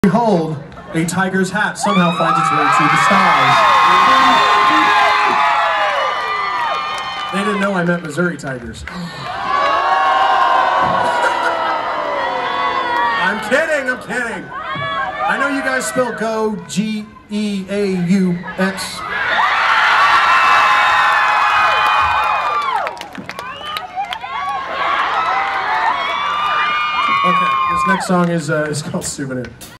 Behold, a tiger's hat somehow finds its way to the stars. They didn't know I meant Missouri Tigers. I'm kidding. I know you guys spell go, G-E-A-U-X. Okay, this next song is called Souvenir.